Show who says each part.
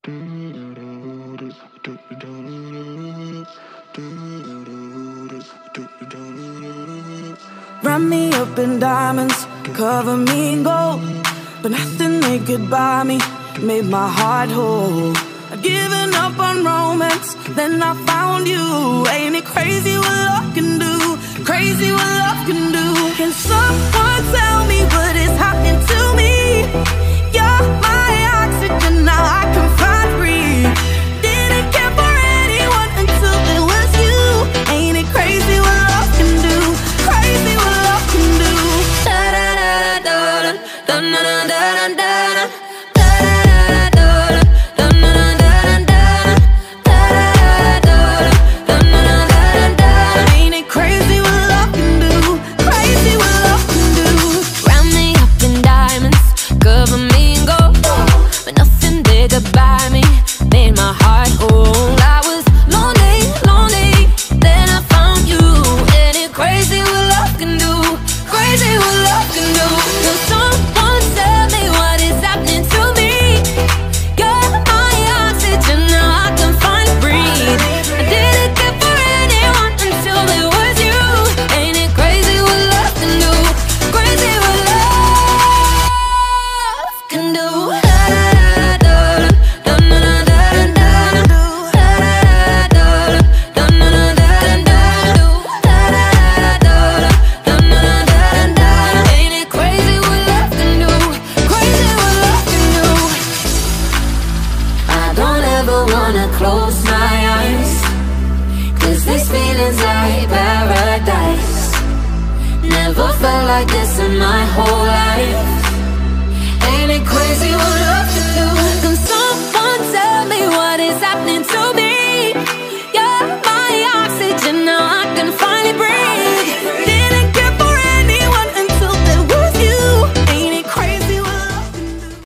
Speaker 1: Wrap me up in diamonds, cover me in gold, but nothing they could buy me made my heart whole. I'd given up on romance, then I found you. Ain't it crazy what love can do? Crazy what love can do. Can someone tell me what is happening to me? You're my oxygen, now I can find breathe. Didn't care for anyone until it was you. Ain't it crazy what love can do? Crazy what love can do. Da da da da da da da da da da. By me, made my heart whole. I was lonely, lonely, then I found you. And it crazy what love can do, crazy what love can do. Can someone tell me what is happening to me? You're my oxygen, now I can finally breathe. I didn't care for anyone until it was you. Ain't it crazy what love can do, crazy what love can do. Close my eyes, 'cause these feelings are like paradise. Never felt like this in my whole life. Ain't it crazy what love can do?